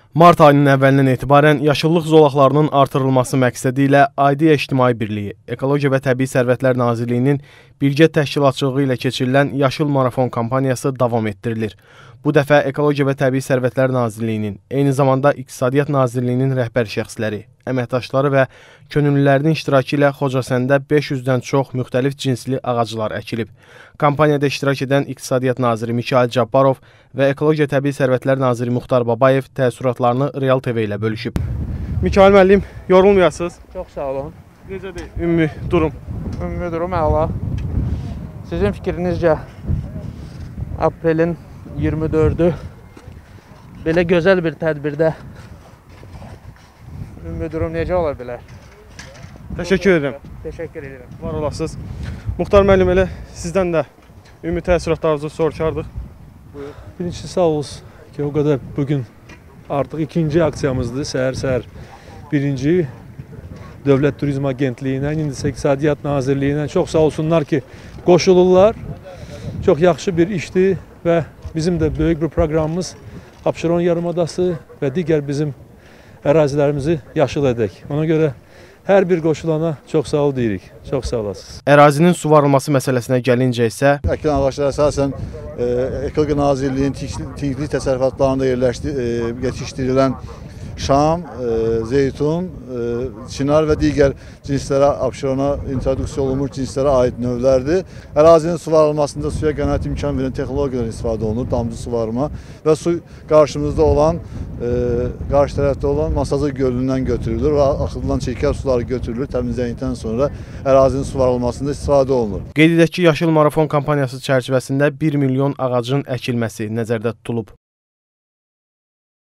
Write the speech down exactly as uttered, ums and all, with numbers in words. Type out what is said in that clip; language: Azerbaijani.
Mart ayının əvvəlindən etibarən yaşıllıq zolaqlarının artırılması məqsədi ilə Aidiya İctimai Birliyi, Ekologiya və Təbii Sərvətlər Nazirliyinin birgə təşkilatçılığı ilə keçirilən Yaşıl Marafon kampaniyası davam etdirilir. Bu dəfə Ekologiya və Təbii Sərvətlər Nazirliyinin, eyni zamanda İqtisadiyyat Nazirliyinin rəhbər şəxsləri, əməkdaşları və könüllülərinin iştirakı ilə Xocasəndə beş yüzdən çox müxtəlif cinsli ağaclar əkilib. Kampaniyada iştirak edən İqtisadiyyat Naziri Mikayıl Cabbarov və Ekologiya Təbii Sərvətlər Naziri Muxtar Babayev təəssüratlarını Real T V ilə bölüşüb. Mikayıl müəllim, yorulmayasınız. Çox sağ olun. Necədir ümumi durum? Ümumi durum əla. Sizin fikrinizcə aprelin iyirmi dördü belə gözəl bir tədbirdə ümumi durum necə ola bilər? Təşəkkür edirəm. Təşəkkür edirəm. Var olasınız. Muxtar müəllim, elə sizdən də ümumi təəssüratlarınızı soruşardıq. Buyur. Birincisi sağ olsun ki, o kadar bugün artık ikinci aksiyamızdı. Səhər-səhər birinci Dövlət Turizm Agentliyinə, indi İqtisadiyyat Nazirliyinə çox sağ olsunlar ki, qoşulurlar. Çox yaxşı bir işdir və bizim də böyük bir proqramımız Abşeron yarımadası və digər bizim ərazilərimizi yaşıl edək. Ona görə hər bir qoşulana çox sağ ol deyirik. Çox sağ olasınız. Ərazinin suvarılması məsələsinə gəlincə isə əkilən ağaçlar əsasən e, Ekologiya Nazirliyinin tinkli təsərrüfatlarında yerləşdi, e, yetişdirilən şam, e, zeytun, e, çinar və digər cinslərə, Abşerona introduksiya olunmuş cinslərə aid növlərdir. Ərazinin suvarılmasında suya qənaət imkan verən texnologiyadan istifadə olunur, damcı suvarma və su qarşımızda olan, e, qarşı tərəfdə olan Masazı gölündən götürülür və axıdılan çirkab suları götürülür, təmizlendikdən sonra ərazinin suvarılmasında istifadə olunur. Qeyd edək ki, Yaşıl Marafon kampaniyası çərçivəsində bir milyon ağacın əkilməsi nəzərdə tutulub.